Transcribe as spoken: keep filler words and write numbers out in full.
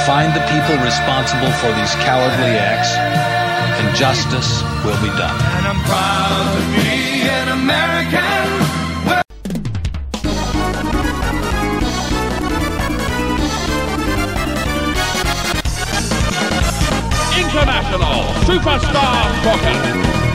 Find the people responsible for these cowardly acts, and justice will be done. And I'm proud to be an American. International Superstar Soccer.